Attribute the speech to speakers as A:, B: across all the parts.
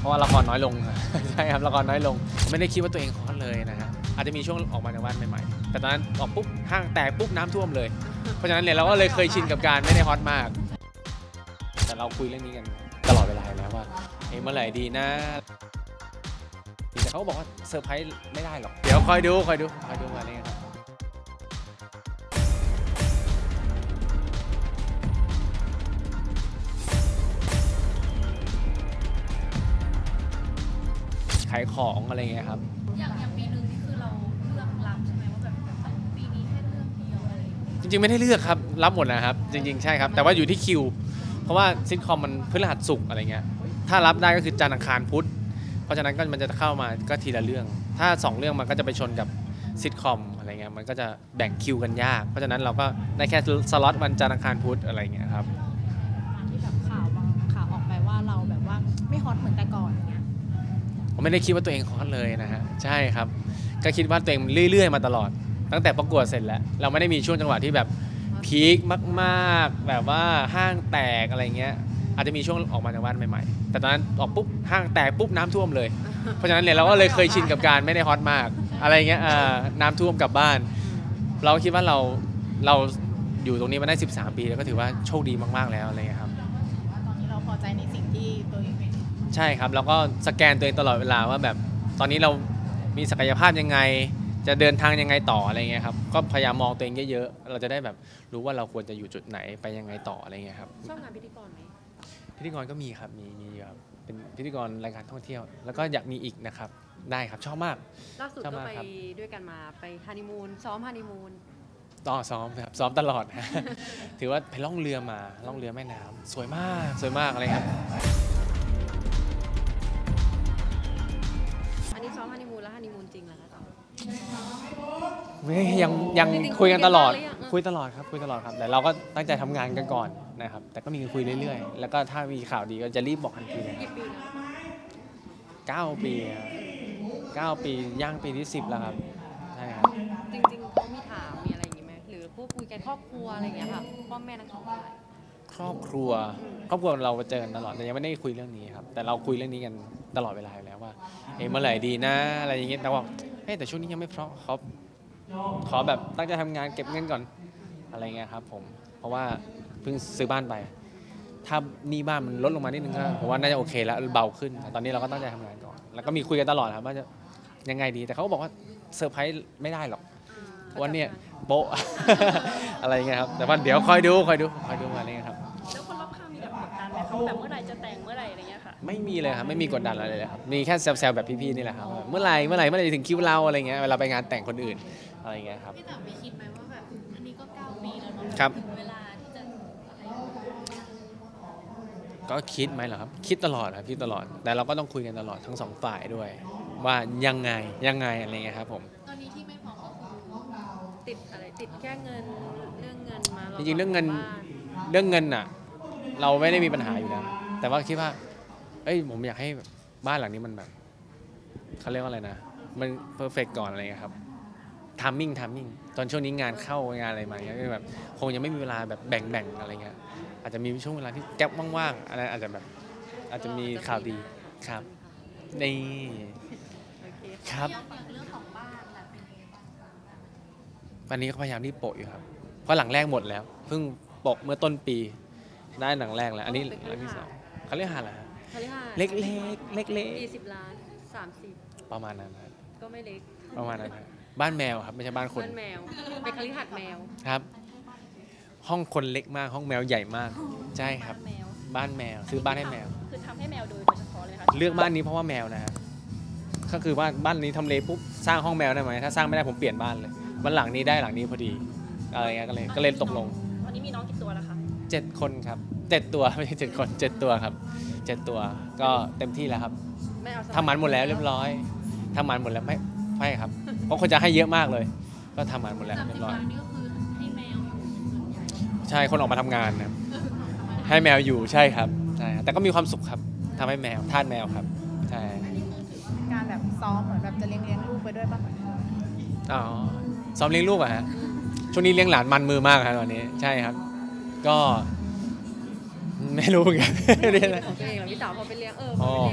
A: ราะว่าละครน้อยลง ใช่ครับละครน้อยลงไม่ได้คิดว่าตัวเองฮอตเลยนะฮะอาจจะมีช่วงออกมาจากบ้านใหม่ๆแต่ตอนนั้นออกปุ๊บห้างแตกปุ๊บน้ำท่วมเลยเพราะฉะนั้นเนี่ยเราก็เลยเคยชินกับการไม่ได้ฮอตมากแต่เราคุยเรื่องนี้กันตลอดเวลาแล้วว่าเมื่อไหร่ดีนะแต่เขาก็บอกว่าเซอร์ไพรส์ไม่ได้หรอกเดี๋ยวคอยดูอะไรเงี้ยครับขายของอะไรเงี้ยครับ
B: อย่างปีนึงนี่คือเราเลือกรับใช่ไหมว่าแบบปีนี้แค่เรื่องเดียวอะไร
A: จริงๆไม่ได้เลือกครับรับหมดนะครับจริงๆใช่ครับแต่ว่าอยู่ที่คิวเพราะว่าซิทคอมมันพฤหัสศุกร์อะไรเงี้ยถ้ารับได้ก็คือจันทร์อังคารพุธเพราะฉะนั้นก็มันจะเข้ามาก็ทีละเรื่องถ้า2เรื่องมันก็จะไปชนกับซิทคอมอะไรเงี้ยมันก็จะแบ่งคิวกันยากเพราะฉะนั้นเราก็ได้แค่สล็อตวันจันทร์อังคารพุธอะไรเงี้ยครับ
B: ที่แบบข่าวออกไปว่าเราแบบว่าไม่ฮอตเหมือนแต่ก่อนอย่างเงี้ย
A: ผมไม่ได้คิดว่าตัวเองฮอตเลยนะฮะใช่ครับก็คิดว่าตัวเองเรื่อยๆมาตลอดตั้งแต่ประกวดเสร็จแล้วเราไม่ได้มีช่วงจังหวะที่แบบพีคมากๆแบบว่าห้างแตกอะไรเงี้ยอาจจะมีช่วงออกมาจากบ้านใหม่ๆแต่ตอนนั้นออกปุ๊บห้างแตกปุ๊บน้ำท่วมเลยเพราะฉะนั้นเนี่ยเราก็เลยเคยชินกับการไม่ได้ฮอตมากอะไรเงี้ยน้ำท่วมกลับบ้านเราคิดว่าเราอยู่ตรงนี้มาได้13 ปีแล้วก็ถือว่าโชคดีมากๆแล้วอะไรเงี้ยครับ
B: ตอนนี้เราพอใจในสิ่งที่ตัวเองเป็น
A: ใช่ครับแล้วก็สแกนตัวเองตลอดเวลาว่าแบบตอนนี้เรามีศักยภาพยังไงจะเดินทางยังไงต่ออะไรเงี้ยครับก็พยายามมองตัวเองเยอะๆเราจะได้แบบรู้ว่าเราควรจะอยู่จุดไหนไปยังไงต่ออะไรเงี้ยครับ
B: ชอบงานพิธีกรไหม
A: พิธีกรก็มีครับมีครับเป็นพิธีกรรายการท่องเที่ยวแล้วก็อยากมีอีกนะครับได้ครับชอบมาก
B: ล่าสุดก็ไปด้วยกันมาไปฮันนีมูนซ้อมฮันนีมูน
A: ต่อซ้อมครับซ้อมตลอด ถือว่าไปล่องเรือมาล่องเรือแม่น้ำสวยมากอะไรครับ
B: อันนี้ซ้อมฮันนีมูนแล้วฮันนีมูนจริงเหรอคะต่อ
A: ยังคุยกันตลอดคุยตลอดครับแต่เราก็ตั้งใจทำงานกันก่อนนะครับแต่ก็มีคุยเรื่อยๆแล้วก็ถ้ามีข่าวดีก็จะรีบบอกทันทีเลย
B: กี่ปีแล้ว
A: 9 ปี9 ปีย่างปีที่10แล้วครับใช่ครับ
B: จริงๆเขามีถามมีอะไรอย่างงี้ไหมหรือพวกคุยกันครอบครัวอะไรอย่างเงี้ยค่ะพ่อแม่ทั้งสองฝ่าย
A: ครอบครัวเราเจอกันตลอดแต่ยังไม่ได้คุยเรื่องนี้ครับแต่เราคุยเรื่องนี้กันตลอดเวลาอยู่แล้วว่าเมื่อไหร่ดีนะอะไรอย่างเงี้ยแต่ว่าแต่ช่วงนี้ยังไม่เพราะขอแบบตั้งใจทำงานเก็บเงินก่อนอะไรเงี้ยครับผมเพราะว่าเพิ่งซื้อบ้านไปถ้าหนี้บ้านมันลดลงมานิดนึงก็ผมว่าน่าจะโอเคแล้วเบาขึ้นตอนนี้เราก็ตั้งใจทำงานก่อนแล้วก็มีคุยกันตลอดครับว่าจะยังไงดีแต่เขาก็บอกว่าเซอร์ไพรส์ไม่ได้หรอกวันเนี้ยโป๊ะ อะไรเงี้ยครับแต่ว่าเดี๋ยวคอยดูอะไรเงี้ยครับ
B: แล้วคนรอบข้างมีแบบกดดันไหมเขาแบบเมื่อไหร่จะแต่งเมื่อไหร่อะไรเงี้ยค่ะ
A: ไม่มีเลยครับไม่มีกดดันอะไรเลยครับมีแค่แซวๆแบบพี่ๆนี่แหละครับเมื่อไหร่ถึงคิวเราอะไรเงี้ยเวลาไปงานแต่งคนอื่นอะไรเงี้ยครับ
B: พี่แต่ไม่คิดไหมว่าแบบอันนี้ก็9 ปีแล้วเนาะ
A: ครับ
B: ถึงเวลาที่จะอะไร
A: ก็คิดไหมเหรอครับคิดตลอดครับคิดตลอดแต่เราก็ต้องคุยกันตลอดทั้ง2 ฝ่ายด้วยว่ายังไงอะไรเงี้ยครับผม
B: ตอนนี้ที่ไม่พอก็คือติดแค่เงินเรื่องเงินมา
A: จริงๆเรื่องเงินน่ะเราไม่ได้มีปัญหาอยู่แล้วแต่ว่าคิดว่าผมอยากให้บ้านหลังนี้มันแบบเขาเรียกว่าอะไรนะมันเพอร์เฟกต์ก่อนอะไรเงี้ยครับทามมิ่งตอนช่วงนี้งานเข้างานอะไรมาเงี้ยแบบคงยังไม่มีเวลาแบบแบ่งอะไรเงี้ยอาจจะมีช่วงเวลาที่แก๊ปว่างๆอะไรอาจจะมีข่าวดีครับนี่ครับ
B: เรื่องของบ้านแหละเป็นยังไงบ้าง
A: วันนี้ก็พยายามรีบโปะอยู่ครับเพราะหลังแรกหมดแล้วเพิ่งโปะเมื่อต้นปีได้หลังแรกแล้วอันนี้หลังที่2เขาเรียกหาอะไรเล็ก
B: 20 ล้าน30
A: ประมาณนั้นครับ
B: ก็ไม่เล็ก
A: ประมาณนั้นครับบ้านแมวครับไม่ใช่บ้านคน
B: บ้านแมวเป็นคฤหาสน์แมว
A: ครับห้องคนเล็กมากห้องแมวใหญ่มากใช่ครับบ้านแมวซื้อบ้านให้แมว
B: คือทำให้แมวโดยเฉพาะเลยค่ะ
A: เลือกบ้านนี้เพราะว่าแมวนะฮะก็คือว่าบ้านนี้ทำเลปุ๊บสร้างห้องแมวได้ไหมถ้าสร้างไม่ได้ผมเปลี่ยนบ้านเลยวันหลังนี้ได้หลังนี้พอดีอะไรเงี้ยก็เลยตกลง
B: วันนี้มีน้องกี่ตัวแล้วคะ
A: 7 คนครับ7 ตัวไม่ใช่7 คน7 ตัวครับ7 ตัวก็เต็มที่แล้วครับทำหมันหมดแล้วเรียบร้อยทำหมันหมดแล้วไม่ครับเพราะคนจะให้เยอะมากเลยก็ทำหมันหมดแล้วเรียบร้อย
B: นี่ก็คือให้แมวอยู่
A: ใช่คนออกมาทำงานนะให้แมวอยู่ใช่ครับใช่แต่ก็มีความสุขครับทำให้แมวทาสแมวครับใช่
B: การแบบซ้อมเหมือนแบบจะเลี้ยงลูกไปด้วยป่ะ
A: อ๋อซ้อมเลี้ยงลูกอะฮะช่วงนี้เลี้ยงหลานมันมือมากครับตอนนี้ใช่ครับก็ไม่รู้เหมือนกัน
B: ของตัวเองเหรอพี่เต๋าพอไปเลี้ยงพอไปเลี้ยงหลาน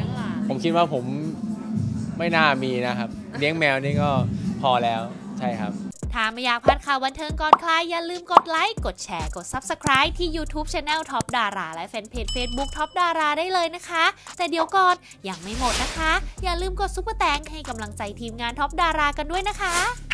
A: ผมคิดว่าผมไม่น่ามีนะครับเลี้ยงแมวนี่ก็พอแล้วใช่ครับ
C: ถ้าไม่อยากพลาดข่าวบันเทิงก่อนใครอย่าลืมกดไลค์กดแชร์กด Subscribe ที่ YouTube Channel Top Dara และแฟนเพจ Facebook Top Dara ได้เลยนะคะแต่เดี๋ยวก่อนยังไม่หมดนะคะอย่าลืมกดซุปเปอร์แตงให้กำลังใจทีมงาน Top Dara กันด้วยนะคะ